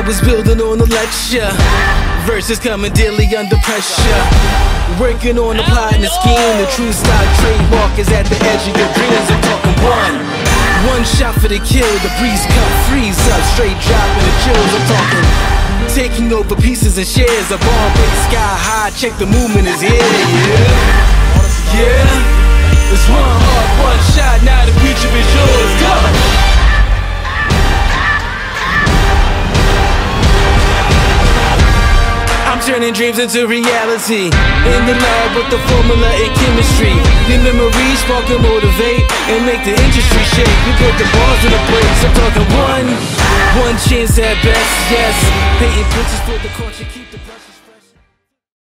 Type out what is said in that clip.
was building on the lecture. Verses coming daily under pressure. Working on applying the scheme. The true style trademark is at the edge of your dreams. I'm talking one shot for the kill. The breeze cut, freeze up, straight dropping the chills. I'm talking taking over pieces and shares. A bomb break sky high. Check the movement is here. Yeah. It's one heart, one shot. Now the future is yours. Go. I'm turning dreams into reality. In the lab with the formula and chemistry. Your memories spark and motivate and make the industry shake. We put the bars in the brakes. I'm talking one chance at best, yes. Painting pictures for the culture.